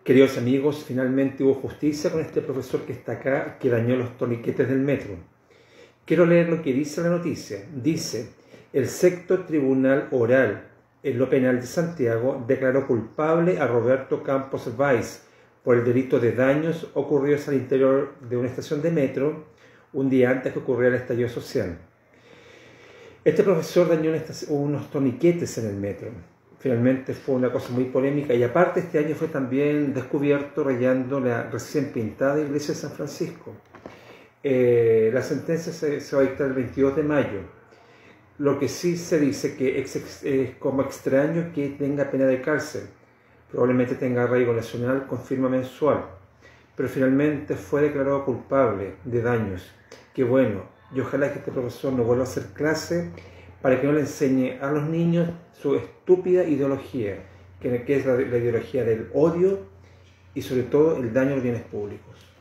Queridos amigos, finalmente hubo justicia con este profesor que está acá, que dañó los torniquetes del metro. Quiero leer lo que dice la noticia. Dice: el sexto tribunal oral en lo penal de Santiago declaró culpable a Roberto Campos Valls por el delito de daños ocurridos al interior de una estación de metro un día antes que ocurriera el estallido social. Este profesor dañó unos torniquetes en el metro. Finalmente fue una cosa muy polémica, y aparte este año fue también descubierto rayando la recién pintada iglesia de San Francisco. La sentencia se va a dictar el 22 de mayo. Lo que sí se dice que es como extraño que tenga pena de cárcel. Probablemente tenga arraigo nacional con firma mensual. Pero finalmente fue declarado culpable de daños. Qué bueno. Y ojalá que este profesor no vuelva a hacer clase para que no le enseñe a los niños su estúpida ideología, que es la ideología del odio y sobre todo el daño a los bienes públicos.